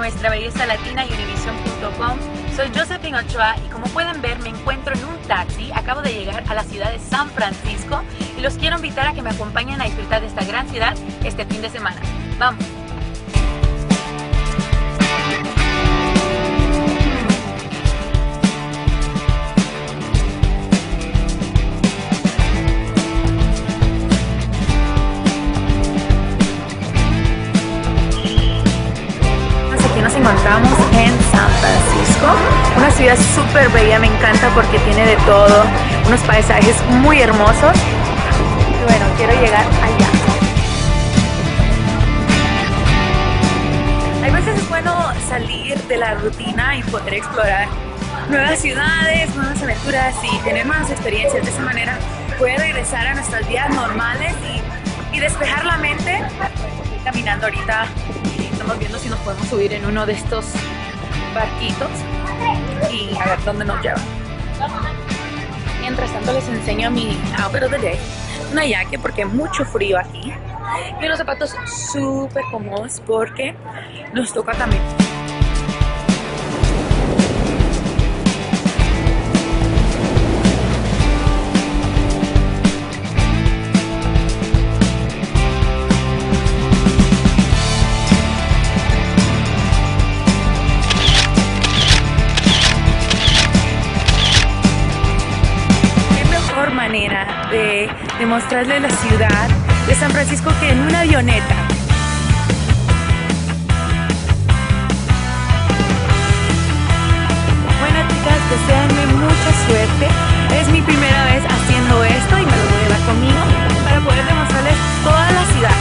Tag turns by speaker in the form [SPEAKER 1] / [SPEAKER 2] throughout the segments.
[SPEAKER 1] Nuestra Belleza Latina y Univision.com. Soy Josephine Ochoa y como pueden ver me encuentro en un taxi. Acabo de llegar a la ciudad de San Francisco y los quiero invitar a que me acompañen a disfrutar de esta gran ciudad este fin de semana. ¡Vamos! Nos encontramos en San Francisco, una ciudad súper bella, me encanta porque tiene de todo, unos paisajes muy hermosos y bueno, quiero llegar allá. Hay veces es bueno salir de la rutina y poder explorar nuevas ciudades, nuevas aventuras y tener nuevas experiencias. De esa manera poder regresar a nuestras vidas normales y despejar la mente. Estoy caminando ahorita. Estamos viendo si nos podemos subir en uno de estos barquitos y a ver dónde nos lleva. Mientras tanto les enseño mi outfit of the day. Una jaque porque hay mucho frío aquí y unos zapatos súper cómodos porque nos toca caminar. Manera de mostrarle la ciudad de San Francisco que en una avioneta. Bueno chicas, deséanme mucha suerte. Es mi primera vez haciendo esto y me lo voy a llevar conmigo para poder demostrarles toda la ciudad.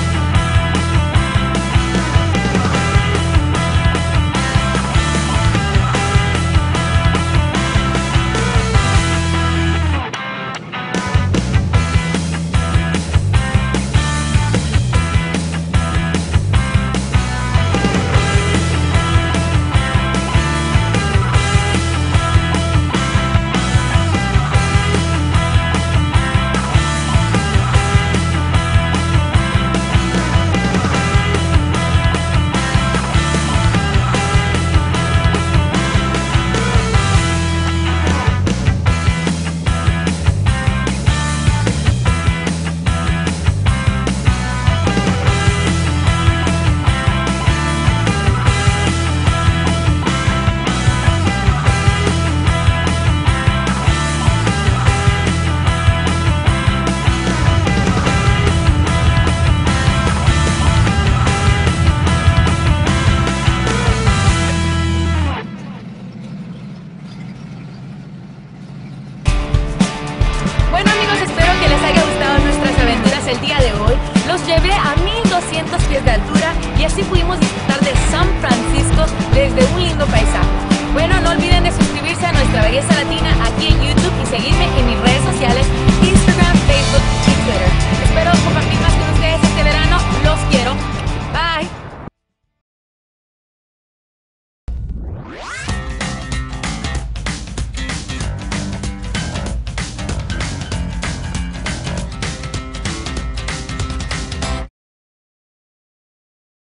[SPEAKER 1] Bueno amigos, espero que les haya gustado nuestras aventuras el día de hoy. Los llevé a 1200 pies de altura y así pudimos disfrutar de San Francisco desde un lindo paisaje. Bueno, no olviden de suscribirse a Nuestra Belleza Latina aquí en YouTube y seguirme